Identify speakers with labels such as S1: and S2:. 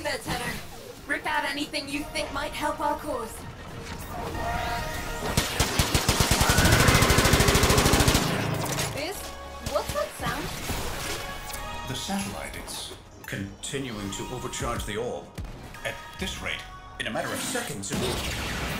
S1: there, Tenor. Rip out anything you think might help our cause. What's that sound?
S2: The satellite, it's continuing to overcharge the orb. At this rate, in a matter of seconds, it will...